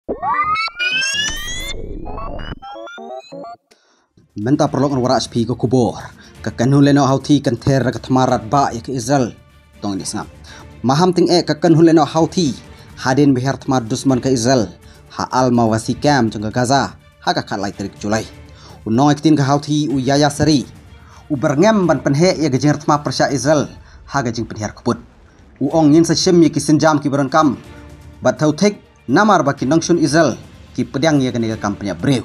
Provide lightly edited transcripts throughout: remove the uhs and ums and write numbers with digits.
Menta perlu waras pi ko kubor ka kanhun leno Houthi kan ther ka thma radbah ya ke Israel tong ni sngap maham ting ka kanhun leno Houthi Hadien bihar thma dusmon ka Israel ha al mawasi kam jong Gaza ha ka khalai tarik Julai unong ektin ka Houthi u yaya sari u berngem ban penhe ya gejing thma persya Israel ha gejing penhar kuput u ong nin sa shem ya ki senjam ki berankam bat thauthek namar ba ki nongshun Israel ki pedang ya ka kampanya brew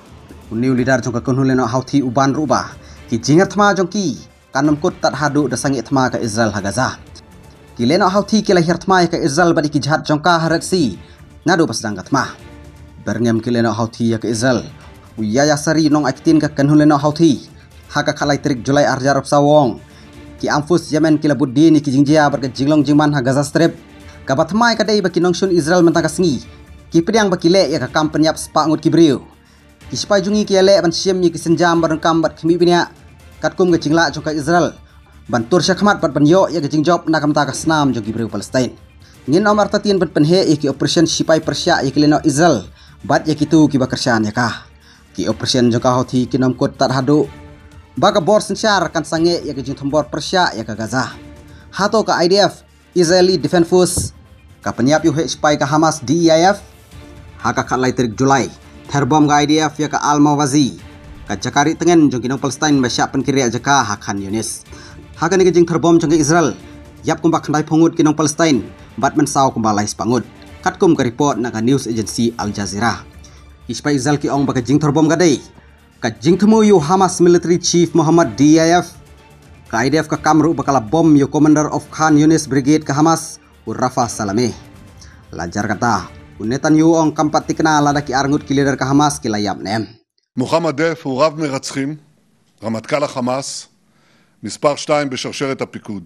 new leader jong ka kanhun leno Houthi uban ruba ki jingar thma jong ki kanam kut tat hadu da sangi thma ka Israel ha Gaza ki leno Houthi ki lahir thma ka Israel badi ki jhat jong ka harat si ngadu pasdang ka thma berngem ki leno Houthi ya ka Israel u yaya sari nong aktin ka kanhun leno Houthi ha ka khalai tarik Julai arjarab sawong ki amfus Yemen ki labuddin ki jingjia bar ka jinglong jingman ha Gaza strip ka bathmai ka dei ba ki nongshun Israel menta ka sngi ki pedang ba ki le ya ka kam pyniap spa ngut ki briu Ispai jungi ki ale ban siam ni ki senjam barangkam bat khimi binia katkum ga jingla jong ka Israel ban tur syakmat bat ban yo ya ga jingjop nakam ta ka snam jong gibreu Palestine ngin nomor tatien bat penhe ki operation sipai persya ya ki leno Israel bat ya kitu ki bakarsan ya ka ki operation jong ka Houthi ki nom kot tat hadu baga bor sensyar kan sange ya ga jing thombor persya ya ka Gaza hato ka IDF Israeli Defense Force ka pyniap yu he sipai ka Hamas DIF ha ka khalai tarik Julai Terbom ga IDF ya ka Al-Mawazi ka jakari tengen jong kinong Palestine ba sya pen kiri jaka ha Khan Yunis ha ka ni jing terbom jong Israel yap kum ba khandai phongut kinong Palestine bat men saw kum ba lais pangut katkum ka report na ka news agency Al Jazeera ispa Israel ki ong ba ka jing terbom ga dei ka jing thmu yu Hamas military chief Muhammad DIF ka IDF ka kamru ba kala bom yu commander of Khan Yunis brigade ka Hamas u Rafah Salame lajar kata Netanyahu ong kampat tikna lada ki arngut ki leader ka Hamas ki layam nem מוחמד דף הוא רב מרצחים, רמטכ"ל החמאס, מספר 2 בשרשרת הפיקוד.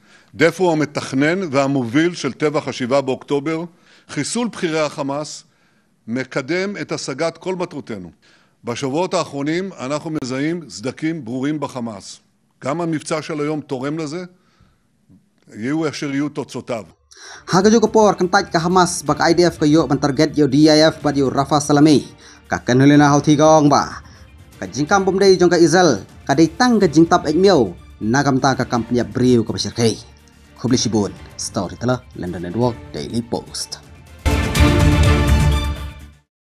דף הוא המתכנן והמוביל של טבח ה7 באוקטובר, חיסול בכירי החמאס, מקדם את השגת כל מטרותינו. בשבועות האחרונים אנחנו מזהים סדקים ברורים בחמאס. גם המבצע של היום תורם לזה, יהיו אשר יהיו תוצאותיו. Haga juga por kentaj ka Hamas bak IDF ka yo ban target yo DIF ba yo Rafah Salame ka kanulena Houthi gong ba ka jingkam bom dei jong ka Israel ka dei tang ka jingtap ek miao nagam ta ka kampanya briu ka pasir kai khubli sibun story tala London Network Daily Post